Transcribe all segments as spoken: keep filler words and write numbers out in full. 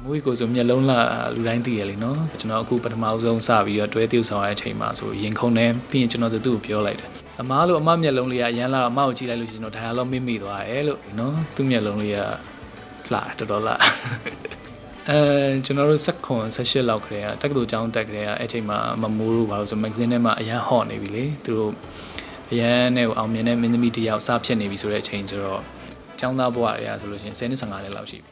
Moe Hay Ko soမျက်လုံးလာလူတိုင်းသိရလေနော်ကျွန်တော်အခုပထမဆုံးစပြီးတော့တွဲtiêuဆောင်ရတဲ့အချိန်မှာဆိုရင်ခုန်နေပြီးရင်ကျွန်တော်သူ့ကိုပြောလိုက်တယ်အမားလို့အမမျက်လုံးလေးကအရန်လာအမကိုကြည့်လိုက်လို့ရှိရင်တော့ဒါကတော့မိမိသွားတယ်လို့နော်သူ့မျက်လုံးလေးကလှတော်တော်လှအဲကျွန်တော်တို့စက်ခွန်ဆက်ရှစ်လောက်ခရေတက္ကသိုလ်ကျောင်းတက်ခရေအဲ့ချိန်မှာမမိုးတို့ဘာလို့ဆိုမဂ္ဂဇင်းထဲမှာအရန်ဟော့နေပြီလေသူတို့အရန်နဲ့အောင်မြင်တဲ့မင်းသမီးတယောက်စဖြစ်နေပြီဆိုတဲ့အချိန်ကျတော့ကျောင်းသားဘဝတွေကဆိုလို့ရှိရင်ဆယ်နှစ်ဆယ့်ငါနှစ်လောက်ရှိပြီ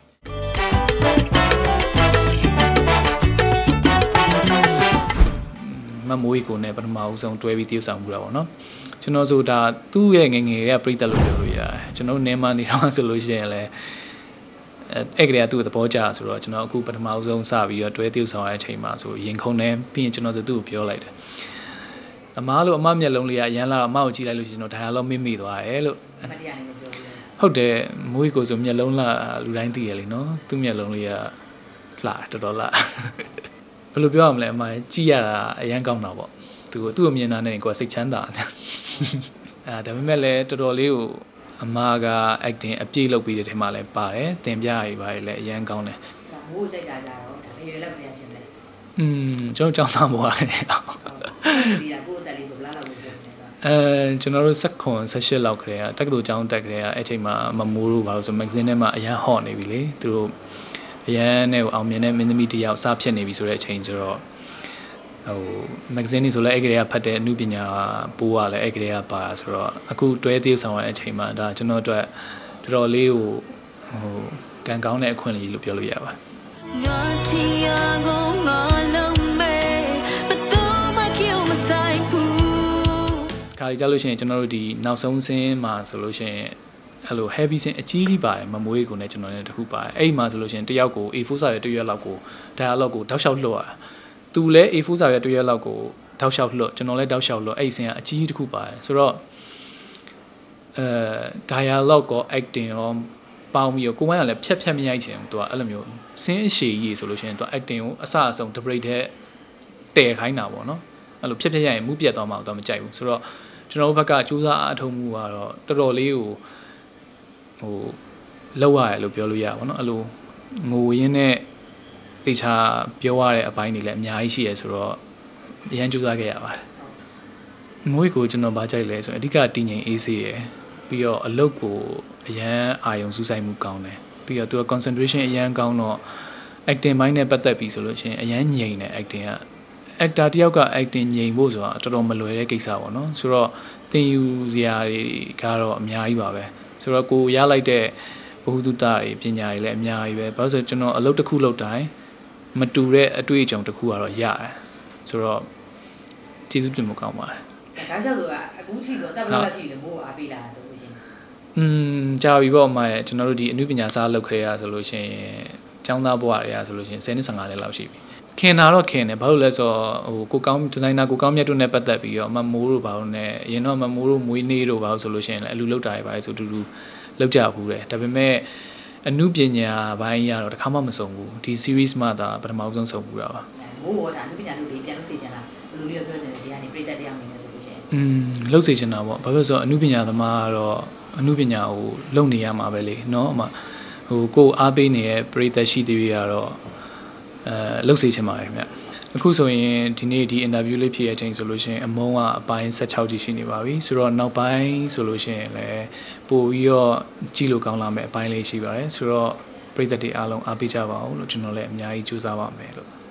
မမိုးရီကိုနဲ့ပထမဦးဆုံးတွဲပြီးတည်ဆောင်မှုတာပေါ့နော်ကျွန်တော်ဆိုတာသူ့ရဲ့ငငယ်ကပြိတ္တလို့ပြောလို့ရတယ်ကျွန်တော်နေမနေတော့ဆိုလို့ရှိရင်လည်းအဲ့ကလေးကသူ့သဘောကျဆိုတော့ကျွန်တော်အခုပထမဦးဆုံးစပြီးတော့တွဲတည်ဆောင်ရတဲ့အချိန်မှာဆိုရင်ခုန်နေပြီးရင်ကျွန်တော်သူ့ကိုပြောလိုက်တယ်အမားလို့အမမျက်လုံးလေးကအရန်လာအမကိုကြည့်လိုက်လို့ရှိရင်တော့ဒါကတော့မိမိသွားတယ်လို့ဟုတ်တယ်Moe Hay Koဆိုမျက်လုံးလာလူတိုင်းသိရလေနော်သူ့မျက်လုံးလေးကလှတော်တော်လှဘယ်လိုပြောရမလဲအမကြည့်ရတာအရန်ကောင်းတာပေါ့သူ့ကိုသူ့ကိုမြင်တာနဲ့ကိုယ်စိတ်ချမ်းသာတယ်အဲဒါပေမဲ့လည်းတော်တော်လေးကိုအမက acting အပြည့်လုပ်ပြီးတဲ့ထဲမှာလည်းပါတယ်တင်ပြရပါလေလည်းအရန်ကောင်းတယ်မိုးကြိုက်တာကြတော့ဒါပေရွယ်လောက်ပြန်ဖြစ်တယ်อืมကျွန်တော်ကြောင်းသားဘွားတယ်ဒီကကိုယ်တက်လေးဆိုဘလားလောက်လို့ဆိုနေတော့အဲကျွန်တော်တို့စက်ခွန်ဆက်ရှစ်လောက်ခရေတက္ကသိုလ်ကျောင်းတက်ခရေအဲ့ချိန်မှာမမိုးတို့ဘာလို့ဆိုမဂ္ဂဇင်းထဲမှာအရန်ဟော့နေပြီလေသူတို့အရန်နဲ့အောင်မြင်တဲ့မင်းသမီးတယောက်စဖြစ်နေပြီဆိုတဲ့အချိန်ကျတော့ဟိုမဂ္ဂဇင်းนี่ဆိုလဲအဲ့ကလေးကဖတ်တဲ့အမှုပညာပိုးကလည်းအဲ့ကလေးကပါဆိုတော့အခုတွဲသေးဆောင်ရတဲ့အချိန်မှာဒါကျွန်တော်တို့တော်တော်လေးကိုဟိုကံကောင်းတဲ့အခွင့်အရေးလို့ပြောလို့ရပါငါထီယာကိုငါလုံးမဲဘသူမှကြောက်မဆိုင်ဘူးခါကြလို့ရှိရင်ကျွန်တော်တို့ဒီနောက်ဆုံးဆင်းမှာဆိုလို့ရှိရင်အဲ့လို heavy ဆင်းအကြီးကြီးပါတယ်မမွေးကိုနဲ့ကျွန်တော်နဲ့တခုပါတယ်အဲ့မှာဆိုလို့ရှိရင်တယောက်ကို A four စာရဲ့တရွက်လောက်ကို dialogue ကိုတောက်လျှောက်လွှတ်ရသူလည်း A four စာရဲ့တရွက်လောက်ကိုတောက်လျှောက်လွှတ်ကျွန်တော်လည်းတောက်လျှောက်လွှတ်အဲ့ဆင်းကအကြီးတစ်ခုပါတယ်ဆိုတော့အဲ dialogue ကို acting ရောပေါင်းပြီးတော့ကိုမိုင်းကလည်းဖြတ်ဖြတ်မရိုက်ချင်ဘူးသူကအဲ့လိုမျိုးဆင်းအရှိကြီးဆိုလို့ရှိရင်သူ acting ကိုအစအဆုံး debate တဲ့တဲခိုင်းတာပေါ့နော်အဲ့လိုဖြတ်ဖြတ်ရိုက်ရင်မှုပြတ်သွားမှတော့မကြိုက်ဘူးဆိုတော့ကျွန်တော်တို့ဘက်ကစူးစမ်းအားထုတ်မှုကတော့တော်တော်လေးကိုဟိုလောက်ရတယ်လို့ပြောလို့ရပါဘောเนาะအဲ့လိုငိုရင်းနဲ့တေချာပြောရတဲ့အပိုင်းတွေလည်းအများကြီးရှိရဆိုတော့အရင်ကြိုးစားခဲ့ရပါတယ်Moe Hay Koကျွန်တော်ဗာကြိုက်လဲဆိုရင်အဓိကတည်ငြိမ်အေးဆေးရယ်ပြီးတော့အလုပ်ကိုအရန်အာရုံစူးစိုက်မှုကောင်းတယ်ပြီးတော့သူက concentration အရန်ကောင်းတော့ acting ဘိုင်းနဲ့ပတ်သက်ပြီးဆိုလို့ရှိရင်အရန်ငြိမ်တယ် acting က actor တယောက်က acting ငြိမ်ဖို့ဆိုတာတော်တော်မလွယ်တဲ့ကိစ္စပေါ့နော်ဆိုတော့သင်ယူစရာတွေကတော့အများကြီးပါပဲဆိုတော့ကိုရလိုက်တဲ့ဘ ഹു တုတတွေပညာတွေလည်းအများကြီးပဲဘာလို့ဆိုကျွန်တော်အလုပ်တစ်ခုလုပ်တိုင်းမတူတဲ့အတွေ့အကြုံတစ်ခုကတော့ရတယ်ဆိုတော့ကျေးဇူးတင်မှုကောင်းပါတယ်ဒါကြောင့်ဆိုတာအခုချိန်ဆိုတက်ဘလောက်ရှိတယ်မို့အားပေးလာဆိုလို့ရှိရင်อืมကြာပြီပေါ့အမရဲ့ကျွန်တော်တို့ဒီအနုပညာစားလုပ်ခရေရဆိုလို့ရှိရင်ကျောင်းသားဘဝတွေကဆိုလို့ရှိရင်ဆယ်နှစ်ဆယ့်ငါနှစ်လောက်ရှိပြီခင်တာတော့ခင်တယ်ဘာလို့လဲဆိုတော့ဟိုကိုကောင်းဒီဇိုင်နာကိုကောင်းမြတ်တို့နဲ့ပတ်သက်ပြီးတော့မမိုးတို့ဘာလို့နဲ့အရင်တော့မမိုးတို့မွေးနေ့တို့ဘာလို့ဆိုလို့ရှိရင်လည်းအလူလောက်တာတွေပါဆိုတူတူလောက်ကြဘူးတယ်ဒါပေမဲ့အနုပညာဘိုင်းရတော့တခါမှမစုံဘူးဒီ series မှာဒါပထမဆုံးစုံဘူးတာပါမိုးဘောဒါအနုပညာတို့တွေပြန်လို့စေချင်လားဘယ်လိုလေးပြောချင်လဲဒီကနေပြည်သက်တရားနေလဲဆိုလို့ရှိရင်อืมလောက်စေချင်တာပေါ့ဘာဖြစ်လို့ဆိုတော့အနုပညာသမားကတော့အနုပညာကိုလုပ်နေရမှာပဲလေเนาะအမဟိုကိုအားပေးနေတဲ့ပြည်သက်ရှိသေးရတော့အဲလောက်စေချင်ပါတယ်ခင်ဗျအခုဆိုရင်ဒီနေ့ဒီ interview လေးဖြစ်ရတဲ့အချိန်ဆိုလို့ရှိရင်အမုံကအပိုင်း၁၆ကြီးရှိနေပါပြီဆိုတော့နောက်ပိုင်းဆိုလို့ရှိရင်လည်းပို့ပြီးတော့ကြည့်လို့ကောင်းလာမယ့်အပိုင်းလေးရှိပါတယ်ဆိုတော့ပြည်သက်တွေအားလုံးအားပေးကြပါဦးလို့ကျွန်တော်လည်းအများကြီးကြိုးစားပါမယ်လို့